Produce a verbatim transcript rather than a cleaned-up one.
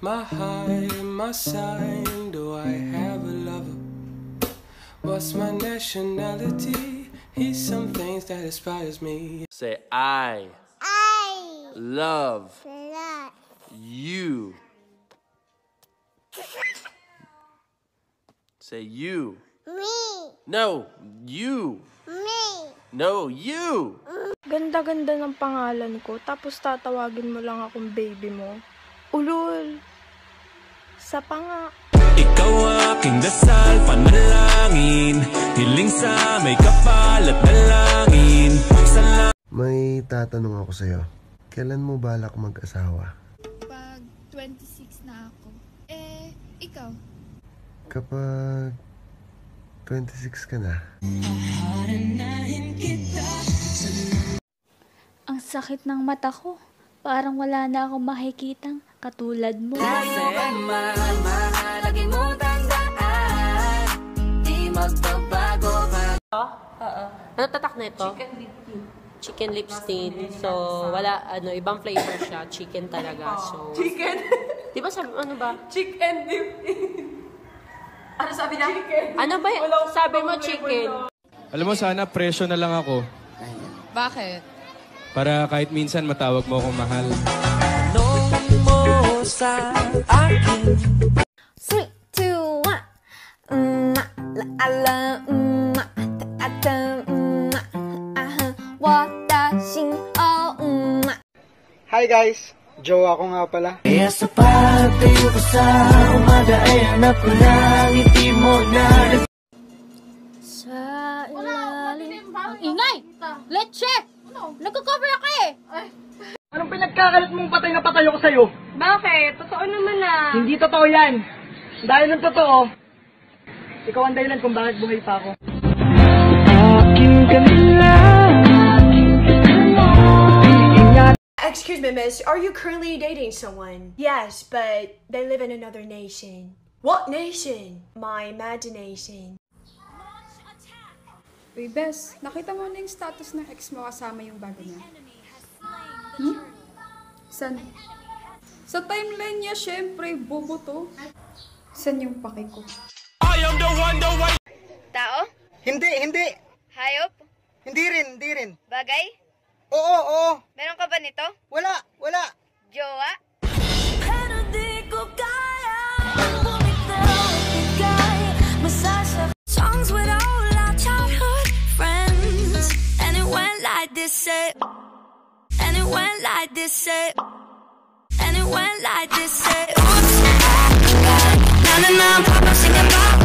my heart and my sign. Do I have a lover? What's my nationality? He's some things that inspires me. Say I. I Love. love You. Say you. me. No, you. Me. No, you. Ganda-ganda ng pangalan ko, tapos tatawagin mo lang akong baby mo. Ulul. Sa panga. Ikaw ang aking dasal, panalangin, hiling sa may kapal at dalangin. Sala- May tatanong ako sa'yo. Kailan mo balak mag-asawa? Pag twenty-six na ako. Eh, ikaw? Kapag twenty-six ka na. Ang sakit ng mata ko. Parang wala na akong makikitang katulad mo. Oo. Ano tatak na ito? Chicken lip tint. Chicken lip tint. So, wala, ano, ibang flavor siya. Chicken talaga. So, chicken? Di ba sabi, ano ba? Chicken dip. Ano sabi na? Chicken. Ano ba? Sabi mo chicken. Alam mo, sana presyo na lang ako. Bakit? Para kahit minsan matawag mo akong mahal. Tanong mo sa akin. three, two, one. Mm, la, la, mm, ta, ta, mm, aha, watashi o, mm. Hi guys! Joe ako nga pala. Kaya sa pagtayo ko sa umaga ay hanap ko na ngiti mo na. Sa ilalim. Ang ingay! Let's check! Nagko-cover ako eh! Anong pinagkakalat mong patay na patay ako sa'yo? Bakit? Totoo naman ah. Hindi totoo yan. Dahil ng totoo, ikaw ang dahilan kung bakit buhay pa ako. Excuse me, miss. Are you currently dating someone? Yes, but they live in another nation. What nation? My imagination. Uy, Bes, nakita mo na yung status ng ex mo kasama yung bago niya? Hmm? San? Sa timeline niya, syempre, bobo to. San yung pake ko? I am the one, the one. Tao? Hindi, hindi. Hayop? Hindi rin, hindi rin. Bagay? Oo, oo. Meron ka ba nito? Wala, wala. Jowa? Pero di ko kaya bumitaw, bigay, masasakit. Songs with all our childhood friends. And it went like this, say. And it went like this, say. And it went like this, say. Oops, na na na, pop up, sing about.